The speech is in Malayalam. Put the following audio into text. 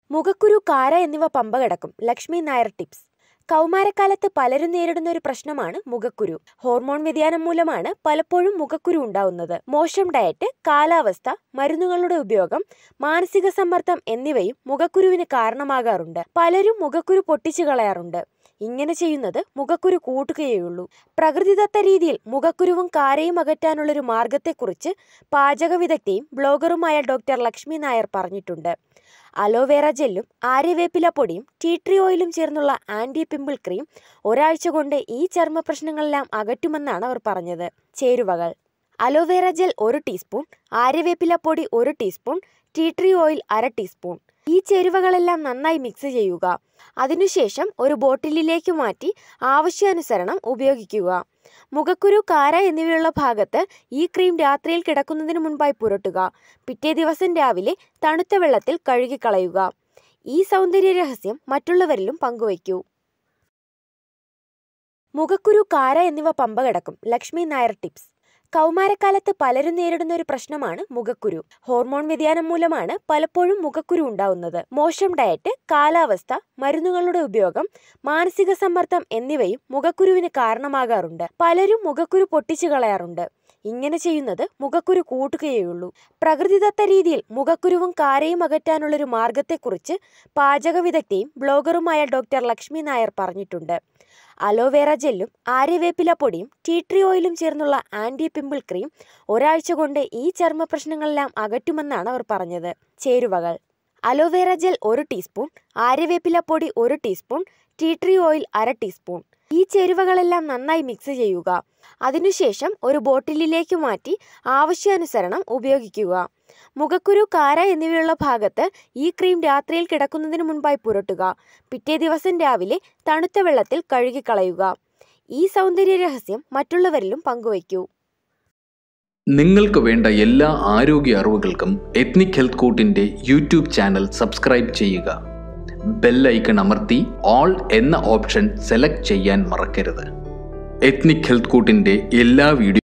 മുഖക്കുരു, കാര എന്നിവ പമ്പ കടക്കും. ലക്ഷ്മി നായർ ടിപ്സ്. കൗമാരക്കാലത്ത് പലരും നേരിടുന്ന ഒരു പ്രശ്നമാണ് മുഖക്കുരു. ഹോർമോൺ വ്യതിയാനം മൂലമാണ് പലപ്പോഴും മുഖക്കുരു ഉണ്ടാവുന്നത്. മോശം ഡയറ്റ്, കാലാവസ്ഥ, മരുന്നുകളുടെ ഉപയോഗം, മാനസിക സമ്മർദ്ദം എന്നിവയും മുഖക്കുരുവിന് കാരണമാകാറുണ്ട്. പലരും മുഖക്കുരു പൊട്ടിച്ചു കളയാറുണ്ട്. ഇങ്ങനെ ചെയ്യുന്നത് മുഖക്കുരു കൂട്ടുകയേയുള്ളൂ. പ്രകൃതിദത്ത രീതിയിൽ മുഖക്കുരുവും കാരയും അകറ്റാനുള്ളൊരു മാർഗത്തെക്കുറിച്ച് പാചക വിദഗ്ധയും ബ്ലോഗറുമായ ഡോക്ടർ ലക്ഷ്മി നായർ പറഞ്ഞിട്ടുണ്ട്. അലോവേറ ജെല്ലും ആര്യവേപ്പില പൊടിയും ടീ ട്രീ ഓയിലും ചേർന്നുള്ള ആൻറ്റി പിമ്പിൾ ക്രീം ഒരാഴ്ച കൊണ്ട് ഈ ചർമ്മ പ്രശ്നങ്ങളെല്ലാം അകറ്റുമെന്നാണ് അവർ പറഞ്ഞത്. ചേരുവകൾ: അലോവേറ ജെൽ 1 ടീസ്പൂൺ, ആര്യവേപ്പില പൊടി 1 teaspoon, tea tree oil 1/2 teaspoon. ഈ ചേരുവകളെല്ലാം നന്നായി മിക്സ് ചെയ്യുക. അതിനുശേഷം ഒരു ബോട്ടിലിലേക്ക് മാറ്റി ആവശ്യാനുസരണം ഉപയോഗിക്കുക. മുഖക്കുരു, കാര എന്നിവയുള്ള ഭാഗത്ത് ഈ ക്രീം രാത്രിയിൽ കിടക്കുന്നതിന് മുൻപായി പുരട്ടുക. പിറ്റേ ദിവസം രാവിലെ തണുത്ത വെള്ളത്തിൽ കഴുകിക്കളയുക. ഈ സൗന്ദര്യ രഹസ്യം മറ്റുള്ളവരിലും പങ്കുവയ്ക്കൂ. മുഖക്കുരു, കാര എന്നിവ പമ്പ കടക്കും. ലക്ഷ്മി നായർ ടിപ്സ്. കൗമാരക്കാലത്ത് പലരും നേരിടുന്ന ഒരു പ്രശ്നമാണ് മുഖക്കുരു. ഹോർമോൺ വ്യതിയാനം മൂലമാണ് പലപ്പോഴും മുഖക്കുരു ഉണ്ടാവുന്നത്. മോശം ഡയറ്റ്, കാലാവസ്ഥ, മരുന്നുകളുടെ ഉപയോഗം, മാനസിക സമ്മർദ്ദം എന്നിവയും മുഖക്കുരുവിന് കാരണമാകാറുണ്ട്. പലരും മുഖക്കുരു പൊട്ടിച്ചു കളയാറുണ്ട്. ഇങ്ങനെ ചെയ്യുന്നത് മുഖക്കുരു കൂട്ടുകയേയുള്ളൂ. പ്രകൃതിദത്ത രീതിയിൽ മുഖക്കുരുവും കാരയും അകറ്റാനുള്ളൊരു മാർഗത്തെക്കുറിച്ച് പാചക വിദഗ്ധയും ബ്ലോഗറുമായ ഡോക്ടർ ലക്ഷ്മി നായർ പറഞ്ഞിട്ടുണ്ട്. അലോവേറ ജെല്ലും ആര്യവേപ്പില പൊടിയും ടീ ട്രീ ഓയിലും ചേർന്നുള്ള ആൻറ്റി പിമ്പിൾ ക്രീം ഒരാഴ്ച കൊണ്ട് ഈ ചർമ്മ പ്രശ്നങ്ങളെല്ലാം അകറ്റുമെന്നാണ് അവർ പറഞ്ഞത്. ചേരുവകൾ: അലോവേറ ജെൽ 1 ടീസ്പൂൺ, ആര്യവേപ്പില പൊടി 1 teaspoon, tea tree oil 1/2 teaspoon. ഈ ചേരുവകളെല്ലാം നന്നായി മിക്സ് ചെയ്യുക. അതിനുശേഷം ഒരു ബോട്ടിലിലേക്ക് മാറ്റി ആവശ്യാനുസരണം ഉപയോഗിക്കുക. മുഖക്കുരു, കാര എന്നിവയുള്ള ഭാഗത്ത് ഈ ക്രീം രാത്രിയിൽ കിടക്കുന്നതിന് മുൻപായി പുരട്ടുക. പിറ്റേ ദിവസം രാവിലെ തണുത്ത വെള്ളത്തിൽ കഴുകിക്കളയുക. ഈ സൗന്ദര്യ രഹസ്യം മറ്റുള്ളവരിലും പങ്കുവയ്ക്കൂ. നിങ്ങൾക്ക് വേണ്ട എല്ലാ ആരോഗ്യ അറിവുകൾക്കും എത്നിക് ഹെൽത്ത് കോട്ടിൻ്റെ യൂട്യൂബ് ചാനൽ സബ്സ്ക്രൈബ് ചെയ്യുക. ബെൽ ഐക്കൺ അമർത്തി ഓൾ എന്ന ഓപ്ഷൻ സെലക്ട് ചെയ്യാൻ മറക്കരുത്. എത്നിക് ഹെൽത്ത് കോട്ടിൻ്റെ എല്ലാ വീഡിയോ